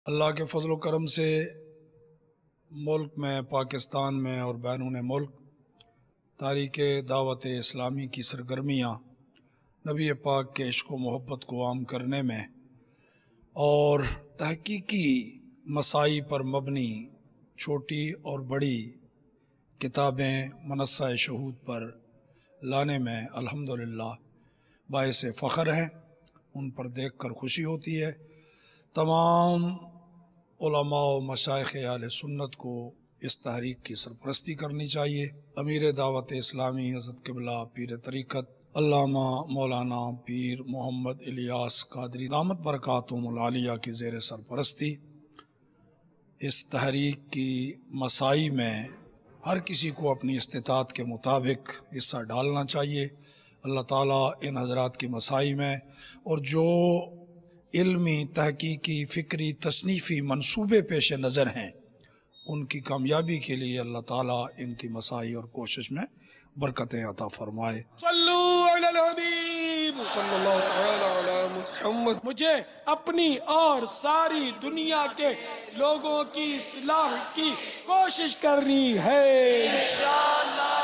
اللہ کے فضل و کرم سے ملک میں، پاکستان میں اور بیرون ملک تاریخ دعوت اسلامی کی سرگرمیاں نبی پاک کے عشق و محبت کو عام کرنے میں اور تحقیقی مسائی پر مبنی چھوٹی اور بڑی کتابیں منصہ شہود پر لانے میں الحمدللہ باعث فخر ہیں۔ ان پر دیکھ کر خوشی ہوتی ہے۔ تمام علماء و مشائخ اہل سنت کو اس تحریک کی سرپرستی کرنی چاہیے۔ امیر دعوت اسلامی حضرت قبلہ پیر طریقت علامہ مولانا پیر محمد الیاس قادری دامت برکاتہم العالیہ کی زیر سرپرستی اس تحریک کی مسائی میں ہر کسی کو اپنی استطاعت کے مطابق حصہ ڈالنا چاہیے۔ اللہ تعالیٰ ان حضرات کی مسائی میں اور جو علمی، تحقیقی، فکری، تصنیفی منصوبے پیش نظر ہیں ان کی کامیابی کے لیے اللہ تعالیٰ ان کی مسائی اور کوشش میں برکتیں عطا فرمائے۔ صلو علی الحبیب صلی اللہ تعالی علی محمد۔ مجھے اپنی اور ساری دنیا کے لوگوں کی اصلاح کی کوشش کرنی ہے انشاءاللہ۔